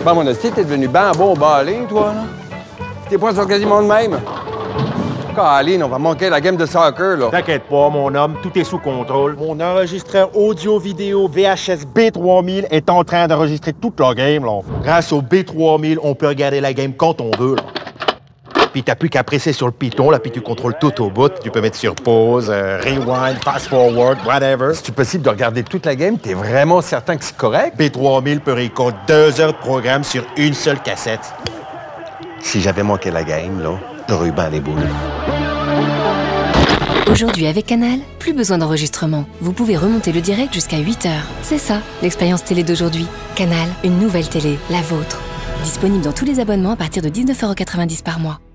Bon, mon hostie, t'es devenu ben beau balé, toi, là. Tes points sont quasiment de même. Caline, on va manquer la game de soccer, là. T'inquiète pas, mon homme, tout est sous contrôle. Mon enregistreur audio-vidéo VHS B3000 est en train d'enregistrer toute la game, là. Grâce au B3000, on peut regarder la game quand on veut, là. Puis t'as plus qu'à presser sur le piton, là, puis tu contrôles tout au bout. Tu peux mettre sur pause, rewind, fast forward, whatever. C'est possible de regarder toute la game? T'es vraiment certain que c'est correct? B3000 peut récolter 2 heures de programme sur une seule cassette. Si j'avais manqué la game, là, j'aurais eu ben les boules. Aujourd'hui avec Canal, plus besoin d'enregistrement. Vous pouvez remonter le direct jusqu'à 8 heures. C'est ça, l'expérience télé d'aujourd'hui. Canal, une nouvelle télé, la vôtre. Disponible dans tous les abonnements à partir de 19,90 € par mois.